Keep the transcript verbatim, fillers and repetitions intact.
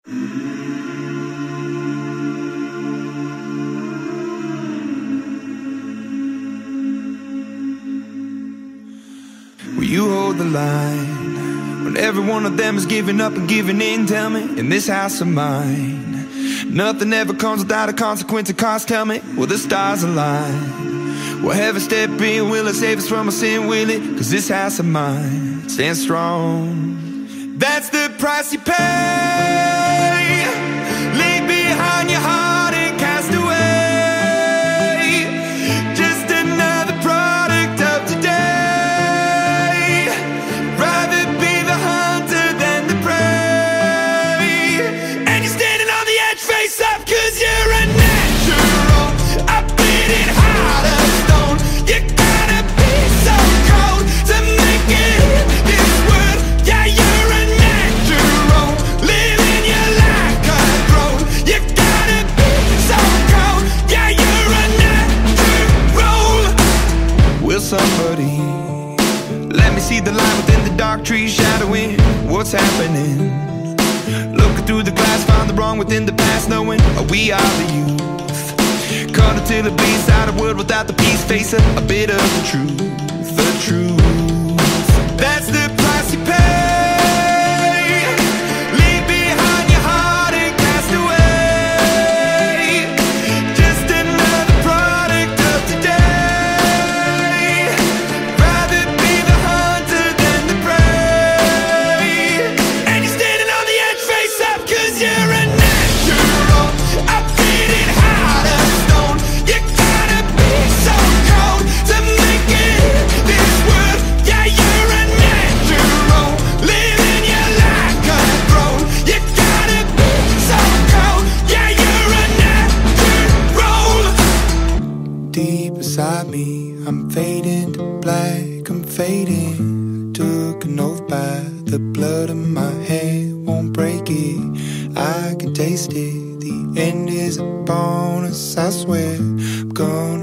Will you hold the line when every one of them is giving up and giving in? Tell me, in this house of mine, nothing ever comes without a consequence of cost. Tell me, will the stars align? Will heaven step in? Will it save us from our sin? Will it? Cause this house of mine stands strong. That's the price you pay. Leave behind your heart and cast away. Just another product of today. Rather be the hunter than the prey. And you're standing on the edge, face up, cause you're a natural. I bleed it hard as stone. You gotta be so cold to make it in this world. Yeah, you're a natural, living your life cutthroat. You gotta be so cold. Yeah, you're a natural. Will somebody let me see the light within the dark trees shadowing what's happening? Looking through the glass, found the wrong within the past, knowing we are the youth. Caught until it bleeds out a world without the peace. Face a, a bit of the truth, the truth. That's the price you pay. Leave behind your heart and cast away. Just another product of today. Rather be the hunter than the prey. And you're standing on the edge, face up, cause you're a natural. I bleed it hard as stone. You gotta be so cold to make it in this world. Yeah, you're a natural, living your life cutthroat. You gotta be so cold. Yeah, you're a natural. Deep inside me, I'm fading to black, I'm fading. Took an oath by the blood of my hand, won't break it. I can taste it. The end is a bonus, I swear. I'm gonna